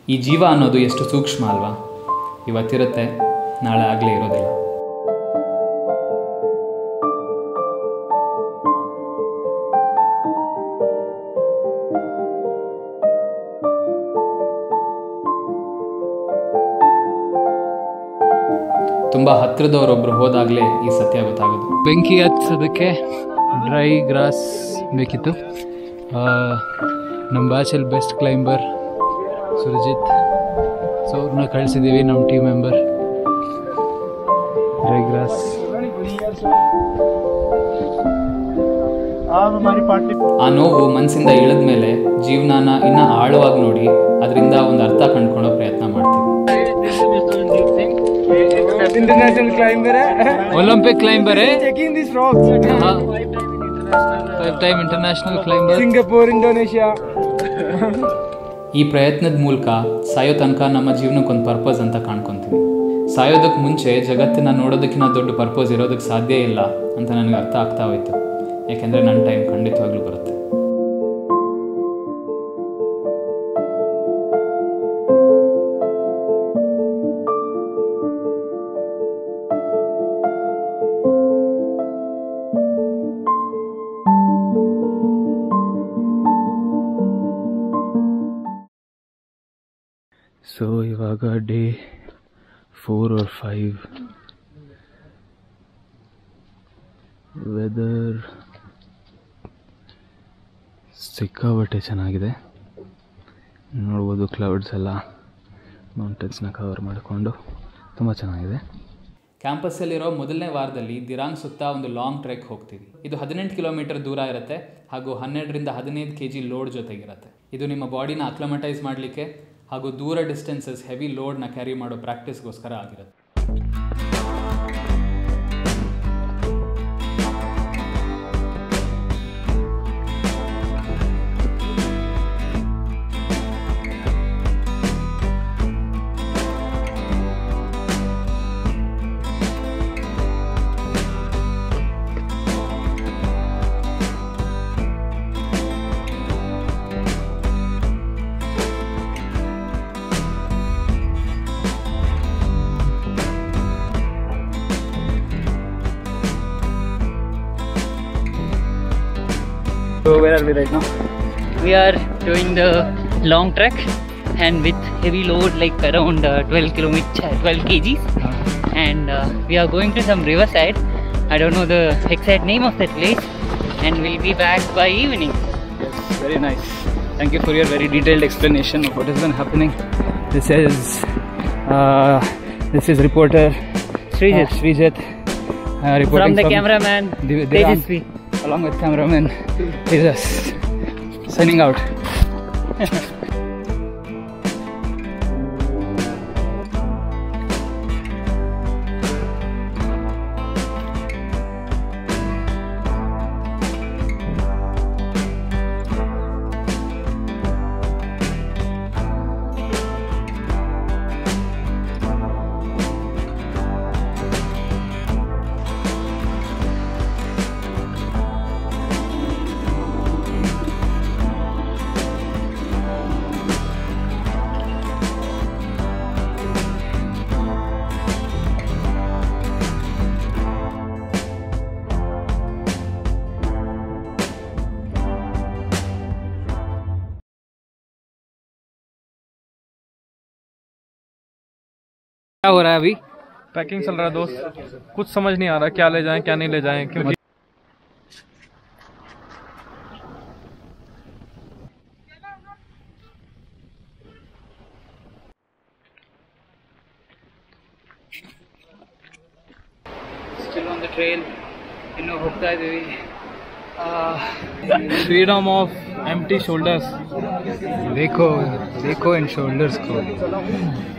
ಈ ಜೀವ ಅನ್ನೋದು ಎಷ್ಟು ಸೂಕ್ಷ್ಮ ಅಲ್ವಾ? ಇವತ್ತಿರುತ್ತೆ, ನಾಳೆ ಆಗಲೇ ಇರೋದಿಲ್ಲ. ತುಂಬ ಹತ್ತಿರದವರೊಬ್ಬರು ಹೋದಾಗಲೇ ಈ ಸತ್ಯ ಗೊತ್ತಾಗೋದು. ಬೆಂಕಿ ಹಚ್ಚೋದಕ್ಕೆ ಡ್ರೈ ಗ್ರಾಸ್ ಬೇಕಿತ್ತು. ನಮ್ಮ ಬ್ಯಾಚಲ್ಲಿ ಬೆಸ್ಟ್ ಕ್ಲೈಂಬರ್ ಸುರಜಿತ್, ಸೊ ಅವ್ರನ್ನ ಕಳಿಸಿದ್ದೀವಿ, ನಮ್ಮ ಟೀಮ್ ಮೆಂಬರ್. Dry gross. ಆ ನೋವು ಮನಸ್ಸಿಂದ ಇಳಿದ ಮೇಲೆ ಜೀವನಾನ ಇನ್ನೂ ಆಳವಾಗಿ ನೋಡಿ ಅದರಿಂದ ಒಂದು ಅರ್ಥ ಕಂಡುಕೊಳ್ಳೋ ಪ್ರಯತ್ನ ಮಾಡ್ತೀವಿ. इंटरनेशनल क्लाइंबर है, ओलंपिक क्लाइंबर है, checking this rocks, 5 time international climber, Singapore, Indonesia. ಈ ಪ್ರಯತ್ನದ ಮೂಲಕ ಸಾಯೋ ತನಕ ನಮ್ಮ ಜೀವನಕ್ಕೊಂದು ಪರ್ಪಸ್ ಅಂತ ಕಾಣ್ಕೊತೀವಿ. ಸಾಯೋದಕ್ಕೆ ಮುಂಚೆ ಜಗತ್ತನ್ನ ನೋಡೋದಕ್ಕಿಂತ ದೊಡ್ಡ ಪರ್ಪಸ್ ಇರೋದಕ್ಕೆ ಸಾಧ್ಯ ಇಲ್ಲ ಅಂತ ನನಗೆ ಅರ್ಥ ಆಗ್ತಾ ಹೋಯ್ತು. ಯಾಕೆಂದರೆ ನನ್ನ ಟೈಮ್ ಖಂಡಿತವಾಗ್ಲೂ ಬರುತ್ತೆ. ಸೊ ಇವಾಗ ಡೇ 4 or 5. ವೆದರ್ ಸಿಕ್ಕಾಪಟ್ಟೆ ಚೆನ್ನಾಗಿದೆ. ನೋಡ್ಬೋದು ಕ್ಲೌಡ್ಸ್ ಎಲ್ಲ ಮೌಂಟೇನ್ಸ್ನ ಕವರ್ ಮಾಡಿಕೊಂಡು ತುಂಬ ಚೆನ್ನಾಗಿದೆ. ಕ್ಯಾಂಪಸ್ಸಲ್ಲಿರೋ ಮೊದಲನೇ ವಾರದಲ್ಲಿ ದಿರಾಂಗ್ ಸುತ್ತ ಒಂದು ಲಾಂಗ್ ಟ್ರೆಕ್ ಹೋಗ್ತೀವಿ. ಇದು 18 ಕಿಲೋಮೀಟರ್ ದೂರ ಇರುತ್ತೆ ಹಾಗೂ 12ರಿಂದ 15 kg ಲೋಡ್ ಜೊತೆಗಿರುತ್ತೆ. ಇದು ನಿಮ್ಮ ಬಾಡಿನ ಅಕ್ಲಮಟೈಸ್ ಮಾಡಲಿಕ್ಕೆ ಹಾಗೂ ದೂರ ಡಿಸ್ಟೆನ್ಸಸ್ ಹೆವಿ ಲೋಡ್ನ ಕ್ಯಾರಿ ಮಾಡೋ ಪ್ರಾಕ್ಟೀಸ್ಗೋಸ್ಕರ ಆಗಿರುತ್ತೆ. So where are we right now? We are doing the long trek and with heavy load like around 12 kgs and we are going to some riverside. I don't know the exact name of that place and we'll be back by evening. Yes, very nice. Thank you for your very detailed explanation of what has been happening. This is reporter Srijit reporting from the cameraman Tejas, along with cameraman Tejas, signing out. क्या हो रहा है अभी? Packing चल रहा है दोस्त, कुछ समझ नहीं आ रहा क्या ले जाएं क्या नहीं ले जाएं, क्योंकि Still on the trail. ಇನ್ನು ಹೋಗ್ತಾ ಇದೀವಿ. freedom of empty shoulders. देखो इन shoulders को.